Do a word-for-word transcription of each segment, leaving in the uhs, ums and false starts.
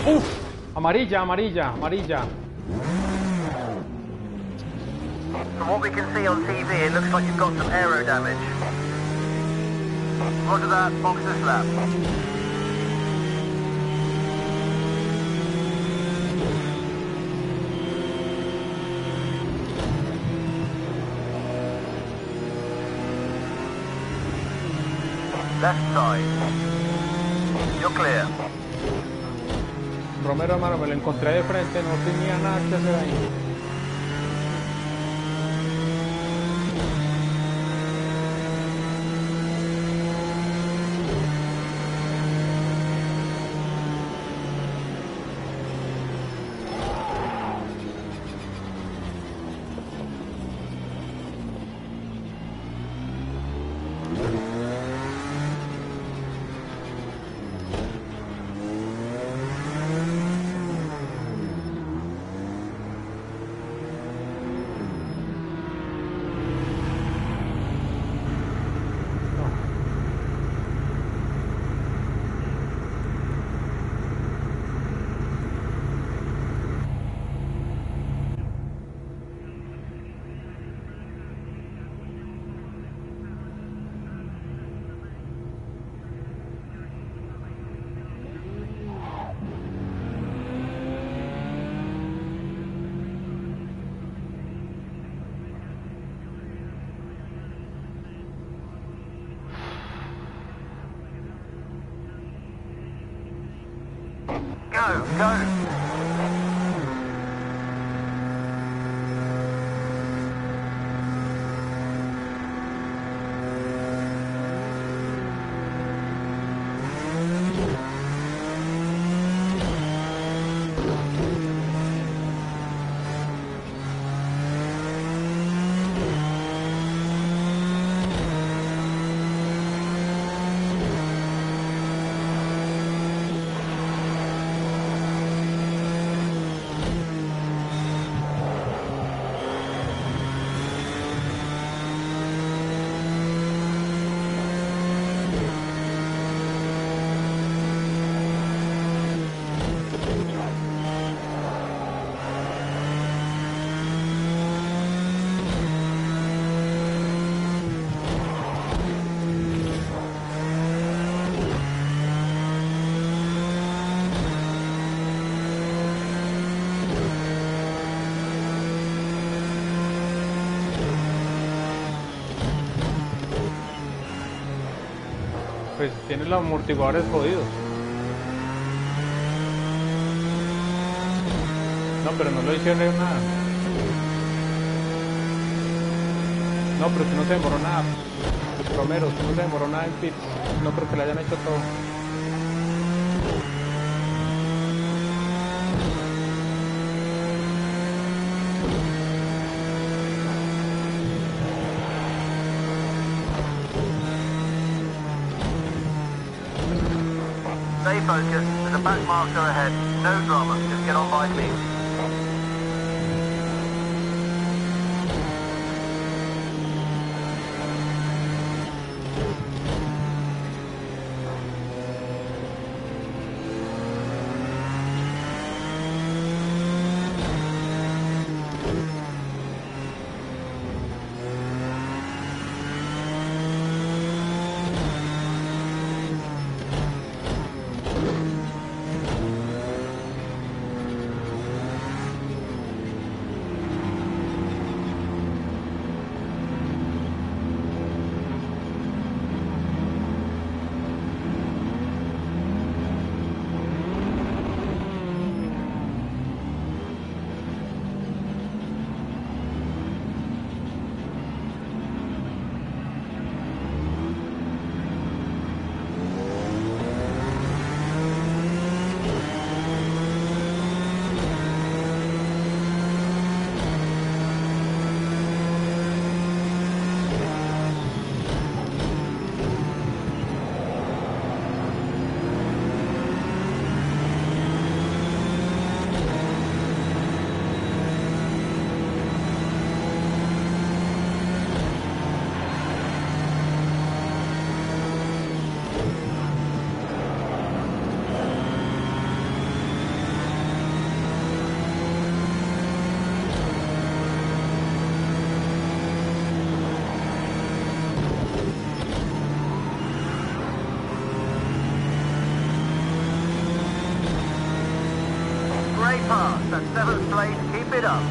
Uf, amarilla, amarilla, amarilla. From what we can see on T V, it looks like you've got some aero damage. Roger that, box this lap. Left side. You're clear. Romero, hermano, me lo encontré de frente, no tenía nada que hacer ahí. Go, go! Pues tiene los amortiguadores jodidos. No, pero no lo hicieron nada. No, pero si no se demoró nada. Romero, si no se demoró nada en pit. No creo que le hayan hecho todo. Stay focused, there's a back marker ahead. No drama, just get on by me. it up.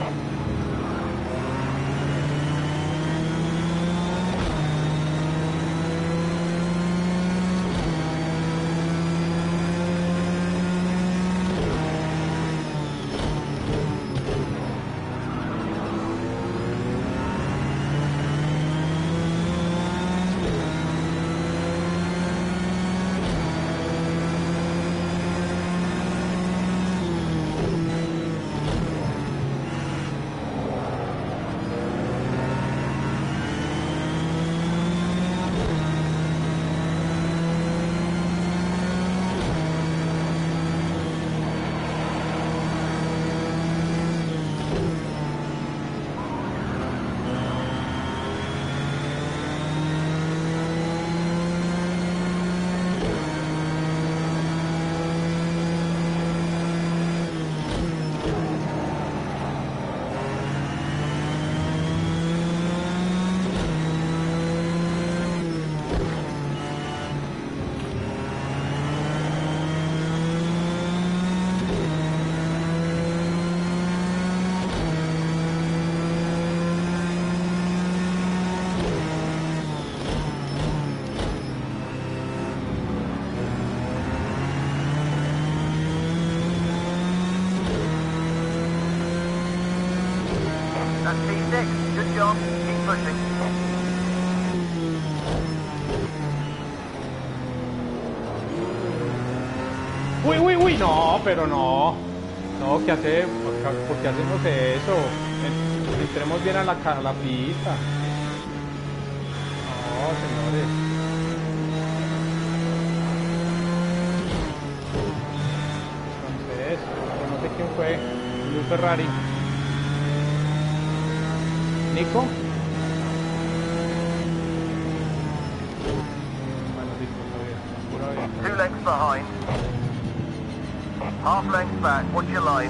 That's P six. Good job. Keep pushing. Uy, uy, uy, no, pero no. No, ¿qué hace? ¿Por qué hacemos eso? En- Entremos bien a la, ca- a la pista. No, señores. Entonces, yo no sé quién fue. Luis Ferrari. Nico. Bueno, listo, todo bien. Pura bien. Two lengths behind. Half length back. Watch your line.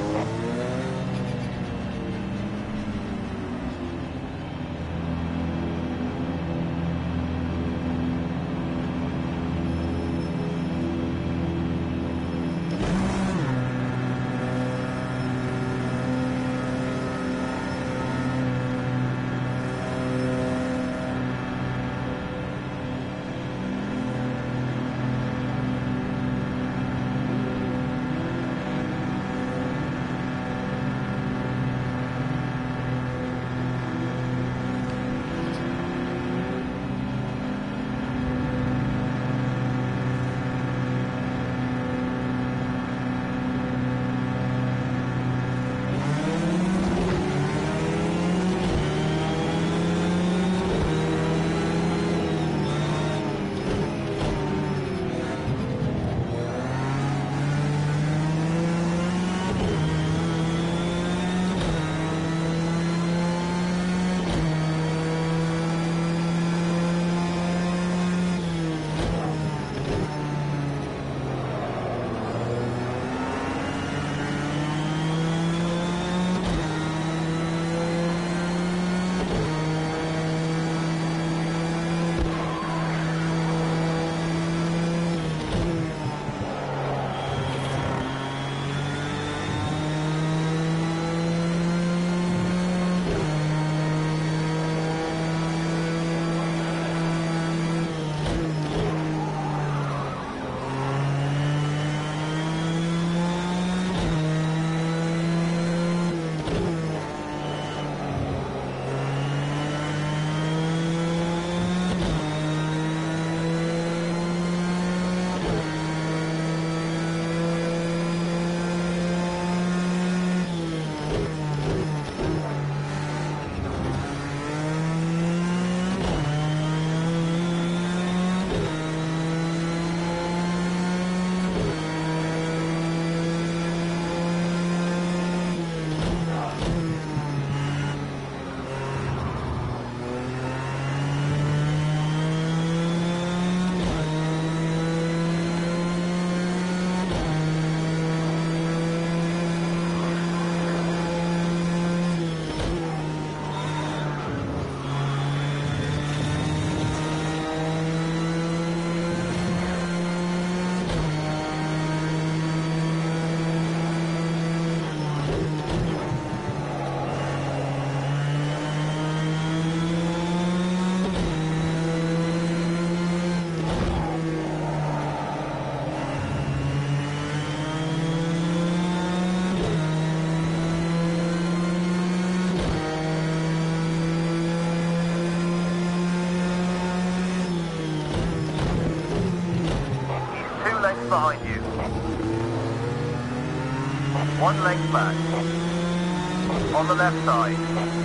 One length back. On the left side.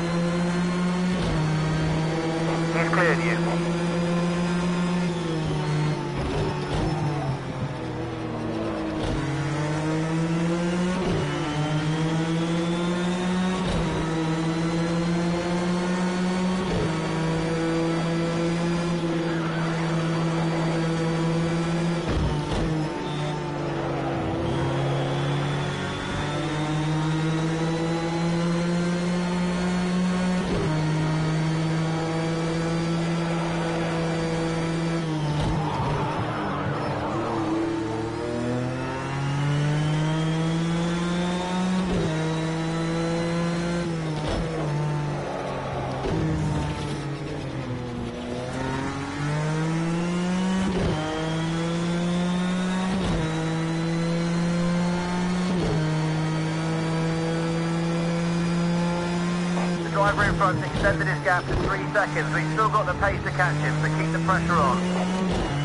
He's cleared you. The driver in front's extended his gap to three seconds, but he's still got the pace to catch him, so keep the pressure on.